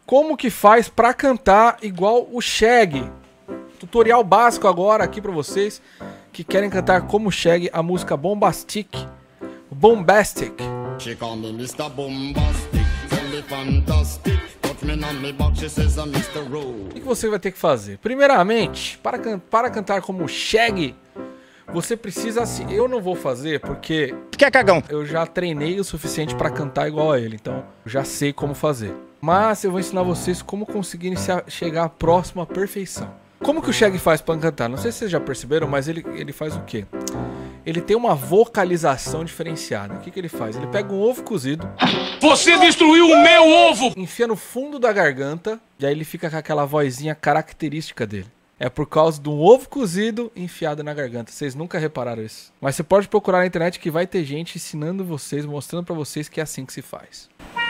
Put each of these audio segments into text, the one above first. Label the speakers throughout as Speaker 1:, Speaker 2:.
Speaker 1: como que faz pra cantar igual o Shaggy. Tutorial básico agora aqui pra vocês que querem cantar como o Shaggy a música Bombastic. Bombastic.
Speaker 2: She call me Mr. Bombastic, tell me fantastic. Touch me on me back, she says I'm Mr. Rowe.
Speaker 1: O que você vai ter que fazer? Primeiramente, para cantar como o Shaggy, você precisa assim. Eu não vou fazer porque
Speaker 3: Que é cagão.
Speaker 1: eu já treinei o suficiente para cantar igual a ele, então eu já sei como fazer. Mas eu vou ensinar vocês como conseguirem chegar próximo à perfeição. Como que o Shaggy faz para cantar? Não sei se vocês já perceberam, mas ele faz o quê? Ele tem uma vocalização diferenciada. O que ele faz? Ele pega um ovo cozido.
Speaker 4: Você destruiu o meu ovo!
Speaker 1: Enfia no fundo da garganta. E aí ele fica com aquela vozinha característica dele. É por causa de um ovo cozido enfiado na garganta. Vocês nunca repararam isso. Mas você pode procurar na internet que vai ter gente ensinando vocês, mostrando pra vocês que é assim que se faz.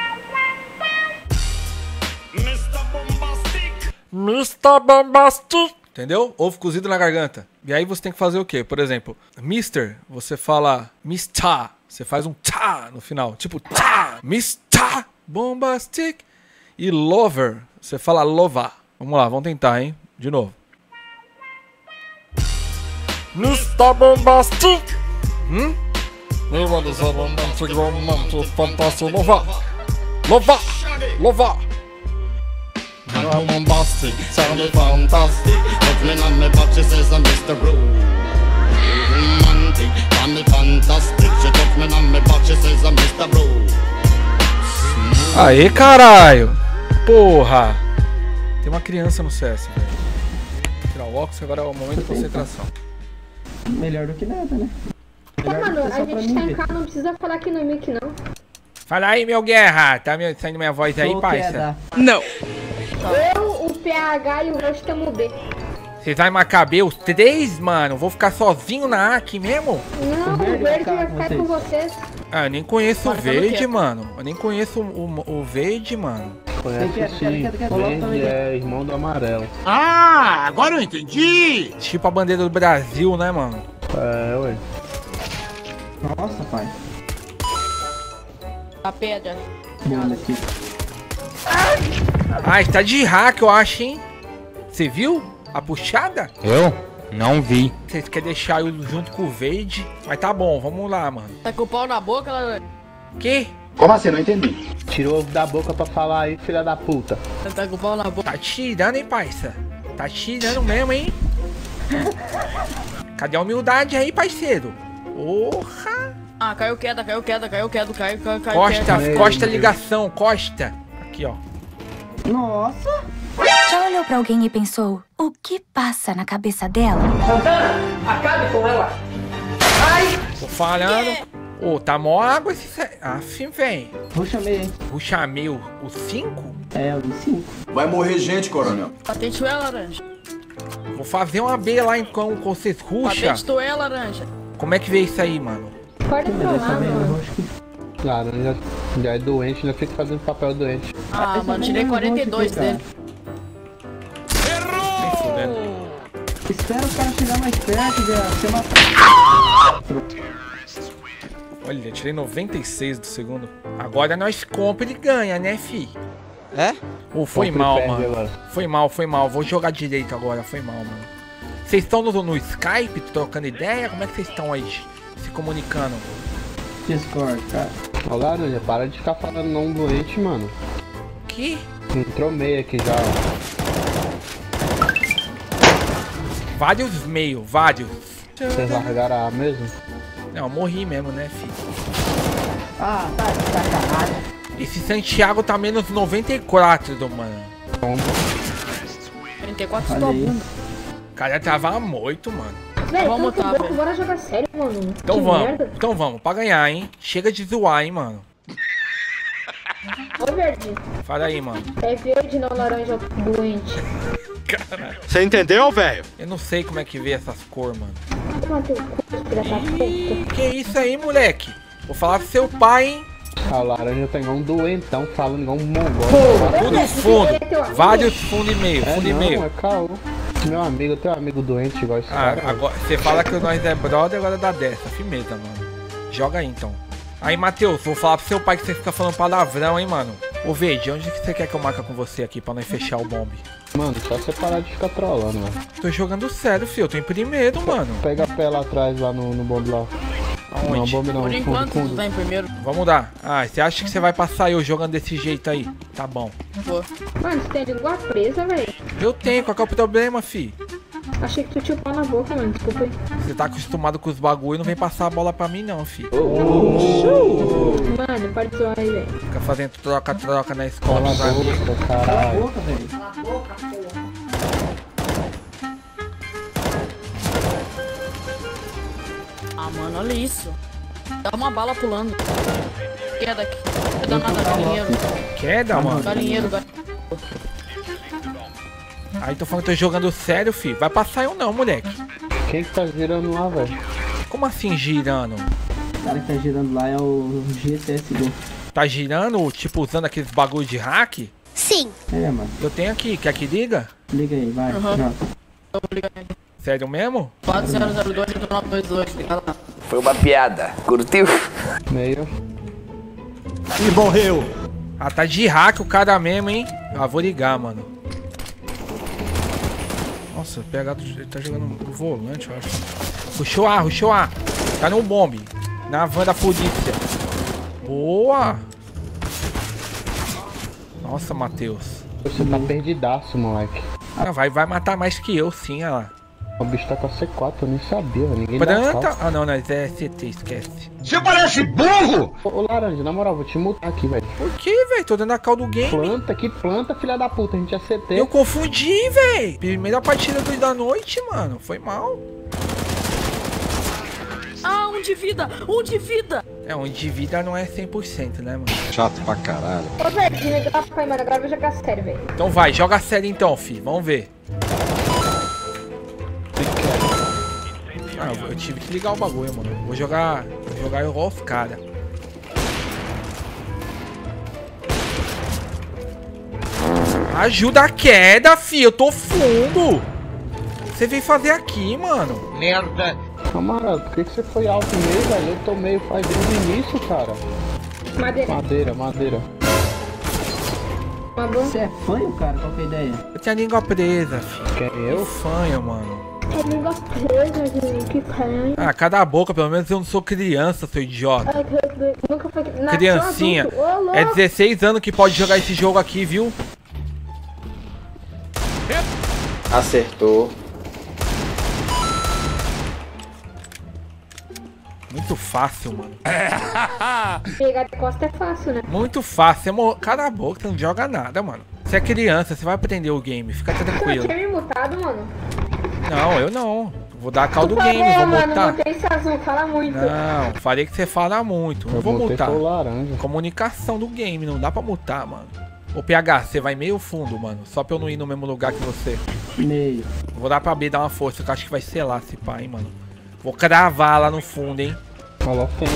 Speaker 2: Mr. Bombastic.
Speaker 1: Mr. Bombastic. Entendeu? Ovo cozido na garganta. E aí você tem que fazer o quê? Por exemplo, Mister, você fala Mr. Você faz um tá no final. Tipo, tá. Mr. Bombastic. E Lover, você fala lova. Vamos lá, vamos tentar, hein? De novo. Mr. Bombastic. Lova. Lova. Lova.
Speaker 2: Bombastic, tell me fantastic. Touch me on me back, she says I'm Mr. Rowe. Romantic, tell me fantastic. She touch me on me back, she says I'm Mr. Rowe.
Speaker 1: Aê, caralho. Porra. Tem uma criança no CS, velho. Vou tirar o óculos, agora é o momento de concentração.
Speaker 5: Melhor do que nada, né?
Speaker 6: Pô, mano, a gente tá em casa, não precisa falar aqui no mic, não.
Speaker 1: Fala aí, meu guerra. Tá saindo minha voz aí, parça?
Speaker 3: Não.
Speaker 6: Eu, o PH e o Rush tamo B.
Speaker 1: Vocês vão marcar B os três, mano? Vou ficar sozinho na A aqui mesmo?
Speaker 6: Não, o verde vai ficar com vocês.
Speaker 1: Ah, eu nem conheço o verde, mano. Eu nem conheço o verde, mano.
Speaker 5: Conhece sim.
Speaker 7: Verde é irmão do amarelo.
Speaker 4: Ah, agora eu entendi!
Speaker 1: Tipo a bandeira do Brasil, né, mano?
Speaker 7: É, ué.
Speaker 5: Nossa, pai.
Speaker 8: A pedra.
Speaker 5: Mano, aqui.
Speaker 1: Ah, está de hack, eu acho, hein? Você viu a puxada?
Speaker 3: Eu? Não vi.
Speaker 1: Vocês querem deixar eu junto com o verde? Mas tá bom, vamos lá, mano.
Speaker 8: Tá com o pau na boca, ela...
Speaker 1: Que?
Speaker 7: Como assim? Não entendi. Tirou o ovo da boca pra falar aí, filha da puta.
Speaker 8: Tá com o pau na boca.
Speaker 1: Tá tirando, hein, parça? Tá tirando mesmo, hein? Cadê a humildade aí, parceiro? Porra!
Speaker 8: Ah, caiu queda, caiu.
Speaker 1: Costa, Costa ligação, Costa. Aqui, ó.
Speaker 5: Nossa!
Speaker 9: Já olhou pra alguém e pensou, o que passa na cabeça dela?
Speaker 8: Acabe com ela.
Speaker 1: Tô falando. Ô, tá mó água esse... Afim, véi.
Speaker 5: Ruxa meio, hein?
Speaker 1: Puxa, meu, o 5?
Speaker 5: É, o 5.
Speaker 4: Vai morrer gente, coronel.
Speaker 8: Patente é laranja.
Speaker 1: Vou fazer uma B lá com vocês ruxa.
Speaker 8: Patente tu é laranja.
Speaker 1: Como é que vê isso aí, mano?
Speaker 6: Pode trollar, mano.
Speaker 7: Laranja já é doente, ainda fica fazendo papel doente.
Speaker 8: Ah, mano, tirei 42 dele.
Speaker 1: Nem fudendo.
Speaker 5: Espera o cara chegar mais perto, velho. Você mata.
Speaker 1: Olha, tirei 96 do segundo. Agora nós compra e ganha, né, fi?
Speaker 3: É?
Speaker 1: Ô, foi
Speaker 7: Compra e
Speaker 1: mal,
Speaker 7: perde
Speaker 1: mano.
Speaker 7: agora.
Speaker 1: Foi mal. Vou jogar direito agora, foi mal, mano. Vocês estão no Skype trocando ideia? Como é que vocês estão aí se comunicando?
Speaker 5: Discord, cara.
Speaker 7: Ô, Laranja, para de ficar falando não doente, mano.
Speaker 1: Que?
Speaker 7: Entrou meio aqui já, ó.
Speaker 1: Vários meio, vários.
Speaker 7: Vocês largaram a mesmo?
Speaker 1: Não, eu morri mesmo, né, filho?
Speaker 5: Ah, tá de sacanagem.
Speaker 1: Esse Santiago tá menos 94, mano.
Speaker 8: 34
Speaker 5: Olha aí.
Speaker 8: estou bunda.
Speaker 1: O cara tava morto, mano.
Speaker 6: Véi,
Speaker 8: Vamos
Speaker 6: tanto
Speaker 8: tá,
Speaker 6: louco,
Speaker 8: velho.
Speaker 6: bora jogar sério, mano.
Speaker 1: Então
Speaker 6: Que
Speaker 1: vamos,
Speaker 6: merda.
Speaker 1: então vamos, pra ganhar, hein? Chega de zoar, hein, mano.
Speaker 6: Ô, verde.
Speaker 1: Fala aí, mano.
Speaker 6: É verde, não laranja doente.
Speaker 4: Você entendeu, velho?
Speaker 1: Eu não sei como é que vê essas cores, mano.
Speaker 6: Matei o cu, filha da puta.
Speaker 1: Que isso aí, moleque? Vou falar pro seu pai, hein?
Speaker 7: A Laranja tem igual um doentão falando igual um mongol.
Speaker 1: Tudo fundo. Vários fundo e meio,
Speaker 7: É
Speaker 1: fundo e
Speaker 7: não,
Speaker 1: meio.
Speaker 7: é caô. Meu amigo, teu amigo doente igual esse
Speaker 1: Ah,
Speaker 7: cara.
Speaker 1: agora você fala que nós é brother, agora dá dessa. Firmeza, mano. Joga aí, então. Aí, Matheus, vou falar pro seu pai que você fica falando palavrão, hein, mano. Ô, Verde, onde que você quer que eu marque com você aqui pra nós fechar o bombe?
Speaker 7: Mano, só você parar de ficar trolando, velho.
Speaker 1: Tô jogando sério, filho. Eu tô em primeiro, mano.
Speaker 7: Pega a pé lá atrás, lá no bombe lá.
Speaker 1: Aonde?
Speaker 7: Não, bombe não.
Speaker 8: Por enquanto,
Speaker 7: fundo.
Speaker 8: tu tá em primeiro.
Speaker 1: Vamos dar. Ah, você acha que você vai passar eu jogando desse jeito aí? Tá bom.
Speaker 8: Pô.
Speaker 6: Mano, você tem língua presa, velho.
Speaker 1: Eu tenho, qual que é o problema, fi?
Speaker 6: Achei que tu tinha o pau na boca, mano. Desculpa aí.
Speaker 1: Você tá acostumado com os bagulho e não vem passar a bola pra mim não, fi.
Speaker 6: Mano, pode zoar aí, velho.
Speaker 1: Fica fazendo troca-troca na escola
Speaker 7: Cala
Speaker 1: dos
Speaker 7: a
Speaker 1: amigos.
Speaker 7: boca,
Speaker 5: Cala a
Speaker 7: caralho.
Speaker 5: boca, velho.
Speaker 8: Ah, mano, olha isso. Dá uma bala pulando. Queda aqui. Queda nada, galinheiro.
Speaker 1: Queda, mano.
Speaker 8: Galinheiro.
Speaker 1: Aí tô falando que tô jogando sério, fi. Vai passar eu não, moleque.
Speaker 7: Quem que tá girando lá, velho?
Speaker 1: Como assim girando?
Speaker 5: O cara que tá girando lá é o GTSG.
Speaker 1: Tá girando, tipo, usando aqueles bagulho de hack?
Speaker 5: É, mano.
Speaker 1: Eu tenho aqui, quer que liga?
Speaker 5: Liga aí, vai.
Speaker 8: Uhum.
Speaker 5: Pronto.
Speaker 1: Sério mesmo?
Speaker 8: 4002-8922, liga lá.
Speaker 10: Foi uma piada. Curtiu?
Speaker 7: Meio.
Speaker 4: E morreu.
Speaker 1: Ah, tá de hack o cara mesmo, hein? Ah, vou ligar, mano. Nossa, o PH ele tá jogando no volante, eu acho. Rushou A, rushou A. Tá no bombe. Na van da polícia. Boa! Nossa, Matheus.
Speaker 7: Você tá perdidaço, moleque.
Speaker 1: Ah, vai matar mais que eu, sim, olha lá.
Speaker 7: O bicho tá com a C4, eu nem sabia, velho. Ninguém dá
Speaker 1: Planta.
Speaker 7: salto.
Speaker 1: Ah, não, é CT, esquece.
Speaker 4: Você parece burro!
Speaker 7: Ô, Laranja, na moral, vou te mutar aqui, velho.
Speaker 1: Por que, velho? Tô dando a call do game.
Speaker 7: Planta, que planta, filha da puta. A gente é CT.
Speaker 1: Eu confundi, velho. Primeira partida da noite, mano. Foi mal.
Speaker 8: Ah, um de vida! Um de vida!
Speaker 1: É, um de vida não é 100%, né, mano?
Speaker 4: Chato pra caralho.
Speaker 6: Ô, velho, desliga lá, pai, mano. Agora eu vou jogar sério, velho.
Speaker 1: Então vai, joga a série então, filho. Vamos ver. Ah, eu tive que ligar o bagulho, mano. Vou jogar igual os caras. Ajuda a queda, fi. Eu tô fundo. Você veio fazer aqui, mano.
Speaker 4: Merda.
Speaker 7: Camarada, por que você foi alto meio, velho? Eu tô meio faz desde o início, cara.
Speaker 6: Madeira.
Speaker 7: Madeira.
Speaker 6: Uma boa.
Speaker 5: Você é fanho, cara? Qual que é a ideia?
Speaker 1: Eu tinha a língua presa, fi.
Speaker 7: Quem
Speaker 1: Eu fanho, mano.
Speaker 6: É língua presa, gente. Que fanho.
Speaker 1: Ah, cala a boca. Pelo menos eu não sou criança, seu idiota.
Speaker 6: Ai, que nunca foi. Nasceu
Speaker 1: Criancinha.
Speaker 6: adulto. Ô, louco.
Speaker 1: É 16 anos que pode jogar esse jogo aqui, viu?
Speaker 10: Acertou.
Speaker 1: Muito fácil, mano.
Speaker 6: Pegar de costa é fácil, né?
Speaker 1: Muito fácil. Cala a boca, você não joga nada, mano. Você é criança, você vai aprender o game. Fica
Speaker 6: Você
Speaker 1: tranquilo.
Speaker 6: tinha me mutado, mano?
Speaker 1: Não, eu não. Vou dar a call do
Speaker 6: Por
Speaker 1: game,
Speaker 6: favor,
Speaker 1: vou
Speaker 6: mano,
Speaker 1: mutar.
Speaker 6: mutei esse azul, fala muito.
Speaker 1: Não, falei que você fala muito. Não vou
Speaker 7: botei
Speaker 1: mutar.
Speaker 7: foi o laranja.
Speaker 1: Comunicação do game, não dá pra mutar, mano. Ô PH, você vai meio fundo, mano. Só pra eu não ir no mesmo lugar que você.
Speaker 5: Meio.
Speaker 1: Vou dar pra B dar uma força, que eu acho que vai ser lá esse pai, hein, mano. Vou cravar lá no fundo, hein.
Speaker 7: Falou feio.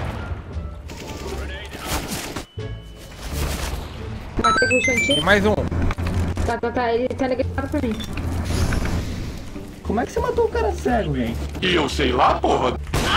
Speaker 6: Matei com o
Speaker 1: Tem
Speaker 6: chantinho.
Speaker 1: mais um.
Speaker 6: Tá, ele tá ligado pra mim.
Speaker 5: Como é que você matou o cara cego, velho?
Speaker 4: E eu sei lá, porra.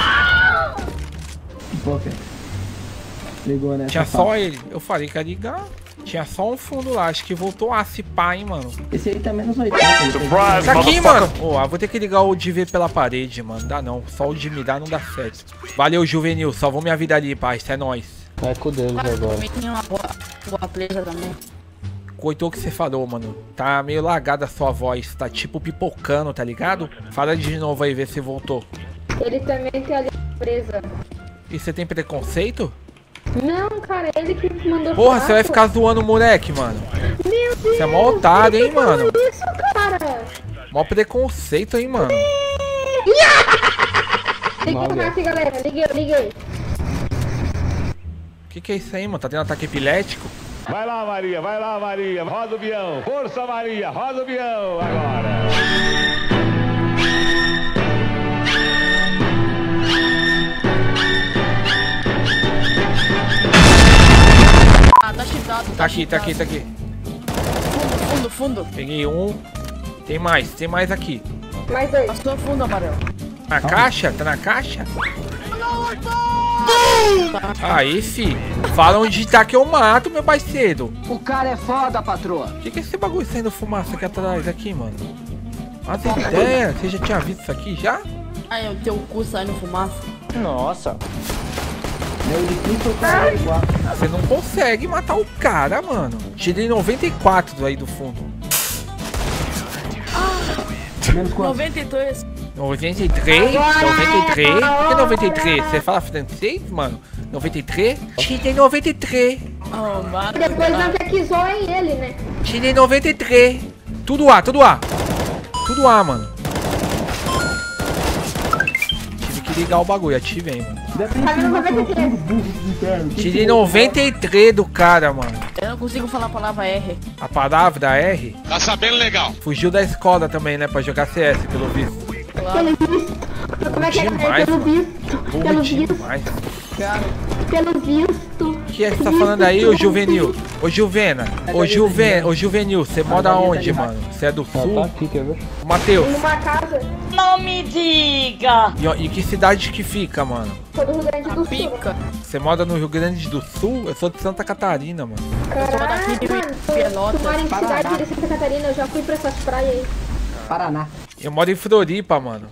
Speaker 5: Pô, cara. Ligou, né?
Speaker 1: Tinha
Speaker 5: safado?
Speaker 1: só ele. Eu falei que ia ligar. Tinha só um fundo lá. Acho que voltou a se pá, hein, mano.
Speaker 5: Esse aí tá menos 80. ele tá-
Speaker 1: Tá aqui, mano. Ó, vou ter que ligar o de ver pela parede, mano. Dá não. Só o de me dar não dá certo. Valeu, Juvenil. Salvou minha vida ali, pai. Isso é nóis.
Speaker 7: É com deles agora.
Speaker 8: Também tem uma boa presa também.
Speaker 1: Coitou o que você falou, mano. Tá meio lagada a sua voz. Tá tipo pipocando, tá ligado? Fala de novo aí, ver se voltou.
Speaker 6: Ele também tem a língua presa.
Speaker 1: E você tem preconceito?
Speaker 6: Não, cara, ele que mandou.
Speaker 1: Porra, você vai
Speaker 6: foto.
Speaker 1: ficar zoando o moleque, mano.
Speaker 6: Meu Deus!
Speaker 1: Você é mó otário, hein, mano.
Speaker 6: Isso, cara!
Speaker 1: Mó preconceito, hein, mano.
Speaker 6: Liguei o hack, galera. Liguei.
Speaker 1: Que é isso aí, mano? Tá tendo ataque epilético?
Speaker 4: Vai lá, Maria. Roda o avião. Força, Maria. Roda o avião agora.
Speaker 8: Ah, tá cheatado.
Speaker 1: Tá aqui.
Speaker 8: Fundo.
Speaker 1: Peguei um. Tem mais aqui.
Speaker 6: Mais dois.
Speaker 8: Passou fundo, amarelo.
Speaker 1: Na caixa? Tá na caixa? Aí, fi. Fala onde tá que eu mato, meu parceiro.
Speaker 5: O cara é foda, patroa.
Speaker 1: O que é esse bagulho saindo fumaça aqui atrás, aqui, mano? As ideias, você já tinha visto isso aqui já?
Speaker 8: Aí, o teu cu saindo fumaça.
Speaker 7: Nossa.
Speaker 5: Meu difícil cara é igual.
Speaker 1: Você não consegue matar o cara, mano. Tirei 94 aí do fundo.
Speaker 5: Menos quanto?
Speaker 8: 92.
Speaker 1: 93? 93? Por que 93? Você fala francês, mano? 93? Tirei 93.
Speaker 8: Oh, mano.
Speaker 6: Depois não quer que zoem ele, né?
Speaker 1: Tirei 93. Tudo A, tudo A. Tudo A, mano. Tive que ligar o bagulho, ativei, mano. Tirei 93 do cara, mano.
Speaker 8: Eu não consigo falar a palavra R.
Speaker 1: A palavra R?
Speaker 4: Tá sabendo legal.
Speaker 1: Fugiu da escola também, né? Pra jogar CS, pelo visto.
Speaker 6: Pelo visto. Como é que é?
Speaker 1: Demais,
Speaker 6: Pelo
Speaker 1: mano.
Speaker 6: visto.
Speaker 1: Burro
Speaker 6: Pelo visto.
Speaker 1: demais.
Speaker 6: Pelo visto.
Speaker 1: O que é que você tá falando aí, ô Juvenil? Ô Juvena, ô Juvenil, você mora onde, mano? Você é do
Speaker 7: Tá
Speaker 1: sul?
Speaker 7: aqui, quer ver?
Speaker 1: Matheus,
Speaker 6: Numa casa.
Speaker 8: Não me diga!
Speaker 1: e que cidade que fica, mano?
Speaker 6: Sou do Rio Grande do Sul.
Speaker 8: Pica.
Speaker 1: Você mora no Rio Grande do Sul? Eu sou de Santa Catarina, mano.
Speaker 6: Caraca, mano. Tu mora em que cidade de Santa Catarina? Eu já fui pra essas praias aí.
Speaker 5: Paraná.
Speaker 1: Eu moro em Floripa, mano.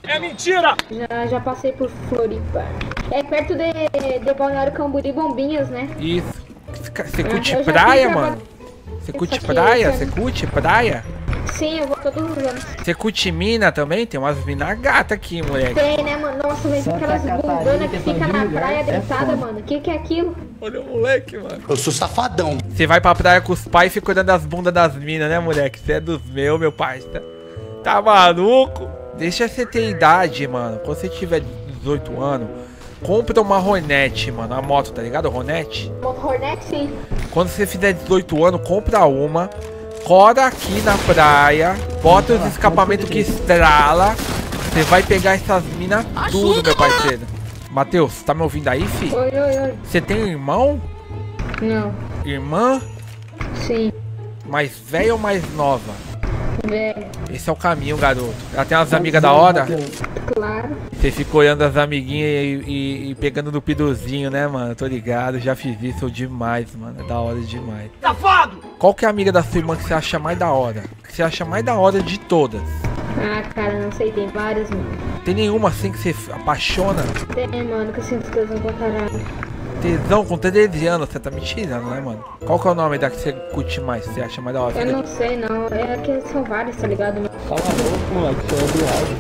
Speaker 6: Já passei por Floripa. É perto de Balneário Camboriú, Bombinhas, né?
Speaker 1: Isso. Você curte
Speaker 6: eu já
Speaker 1: praia,
Speaker 6: fui
Speaker 1: mano? Você curte
Speaker 6: aqui,
Speaker 1: praia?
Speaker 6: esse
Speaker 1: Você
Speaker 6: ano.
Speaker 1: curte praia?
Speaker 6: Sim, eu vou todos os anos.
Speaker 1: Você curte mina também? Tem umas minas gata aqui, moleque.
Speaker 6: Tem, né, mano? Nossa, mas
Speaker 5: Santa
Speaker 6: aquelas
Speaker 5: Catarina,
Speaker 6: bundonas que
Speaker 5: questão
Speaker 6: fica
Speaker 5: de
Speaker 6: na
Speaker 5: mulher,
Speaker 6: praia
Speaker 5: é
Speaker 6: deitada,
Speaker 5: foda.
Speaker 6: mano. Que é aquilo?
Speaker 1: Olha o moleque, mano.
Speaker 10: Eu sou safadão.
Speaker 1: Você vai pra praia com os pais e fica olhando as bundas das minas, né, moleque? Você é dos meus, meu parça. Tá maluco? Deixa você ter idade, mano. Quando você tiver 18 anos, compra uma Hornet, mano. A moto, tá ligado? Hornet.
Speaker 6: Moto Hornet, sim.
Speaker 1: Quando você fizer 18 anos, compra uma. Cora aqui na praia. Bota os escapamentos que estrala. Você vai pegar essas minas tudo, meu parceiro. Matheus, tá me ouvindo aí, fi?
Speaker 6: Oi, oi, oi.
Speaker 1: Você tem um irmão?
Speaker 6: Não.
Speaker 1: Irmã?
Speaker 6: Sim.
Speaker 1: Mais velha ou mais nova?
Speaker 6: Velho.
Speaker 1: Esse é o caminho, garoto. Ela tem umas amigas da hora.
Speaker 6: Claro.
Speaker 1: Você fica olhando as amiguinhas e pegando no piduzinho, né, mano? Tô ligado, já fiz isso demais, mano. É da hora demais.
Speaker 5: Safado!
Speaker 1: Qual que é a amiga da sua irmã que você acha mais da hora? Que você acha mais da hora de todas?
Speaker 6: Ah, cara, não sei, tem várias, mano.
Speaker 1: Tem nenhuma assim que você apaixona?
Speaker 6: Tem, mano, que eu sinto tesão pra caralho.
Speaker 1: Tesão com 13 anos, você tá me tirando, né, mano? Qual que é o nome da que você curte mais? Você acha mais da hora?
Speaker 6: Eu não sei, não. É que são várias, tá ligado?
Speaker 7: Cala a boca, moleque, você é viado.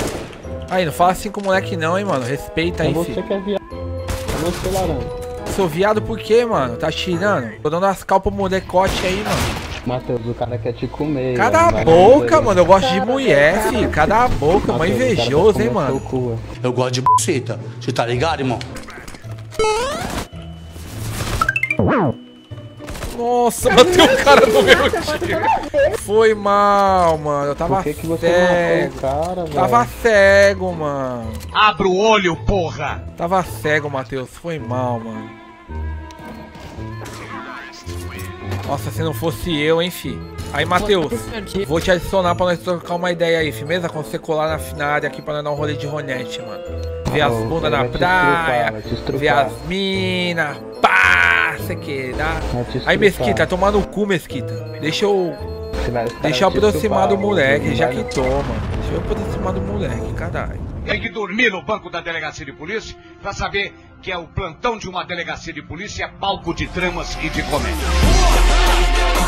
Speaker 1: Aí, não fala assim com o moleque não, hein, mano. Respeita
Speaker 7: É
Speaker 1: aí,
Speaker 7: você
Speaker 1: filho.
Speaker 7: que é viado. Eu não sou laranja.
Speaker 1: Sou viado por quê, mano? Tá tirando? Tô dando as calpas pro molecote aí, mano.
Speaker 7: Matheus, o cara quer te comer.
Speaker 1: Cada
Speaker 7: vai
Speaker 1: boca,
Speaker 7: aí.
Speaker 1: mano. Eu gosto de mulher, filho. Cada boca, mó
Speaker 7: Matheus, o cara quer
Speaker 1: invejoso, hein,
Speaker 7: comer
Speaker 1: mano.
Speaker 7: seu cu,
Speaker 10: Eu gosto de buceta. Você tá ligado, irmão?
Speaker 1: Nossa, bateu o cara no meu time. Foi mal, mano. Eu tava
Speaker 7: Por que você
Speaker 1: cego.
Speaker 7: matou o cara, velho?
Speaker 1: Tava cego, mano.
Speaker 4: Abra o olho, porra!
Speaker 1: Tava cego, Matheus. Foi mal, mano. Nossa, se não fosse eu, hein, fi. Aí, Matheus, vou te adicionar pra nós trocar uma ideia aí, firmeza? Quando você colar na área aqui pra nós dar um rolê de Hornet, mano. Ver as
Speaker 7: Oh,
Speaker 1: bundas na
Speaker 7: vai te
Speaker 1: praia,
Speaker 7: estrupar, vai te estrupar.
Speaker 1: ver as minas, pá, você que dá.
Speaker 7: Vai te
Speaker 1: Aí,
Speaker 7: estrupar.
Speaker 1: Mesquita, tomar no cu, Mesquita. Deixa eu
Speaker 7: Deixa eu
Speaker 1: aproximar do moleque, já que toma. Deixa eu aproximar do moleque, caralho.
Speaker 4: Tem que dormir no banco da delegacia de polícia pra saber que é o plantão de uma delegacia de polícia, é palco de dramas e de comédia.